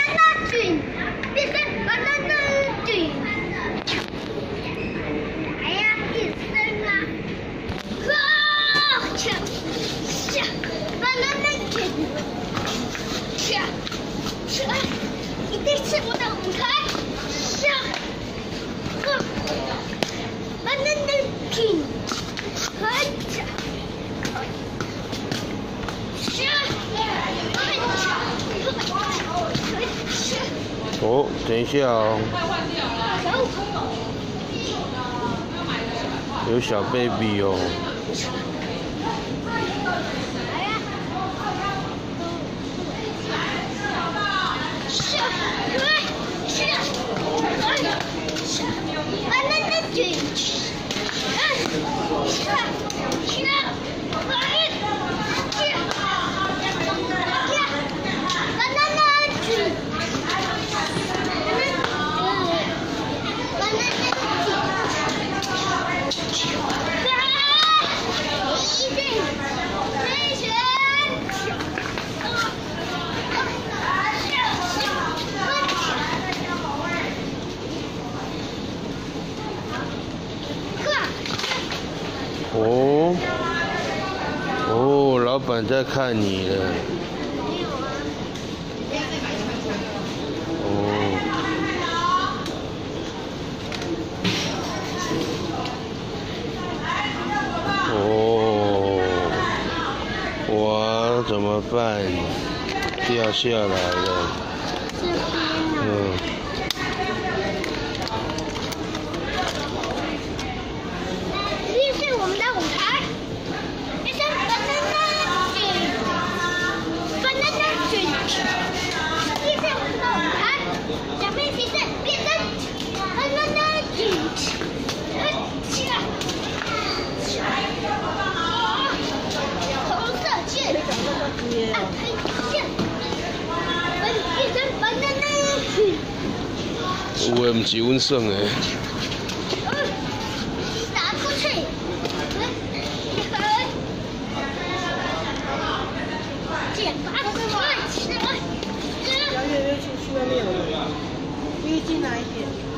banana 菌变成 banana 菌。哎呀，变身啦！啊，下 banana 菌，下，一定是我的舞台。下，banana 菌， 哦，等一下哦，有小 baby 哦。哦，哦，老板在看你了。哦，哇，怎么办？掉下来了。有诶，毋是阮耍诶。 打出去。剪拔出来。 要越出去外面有人，越进来一点。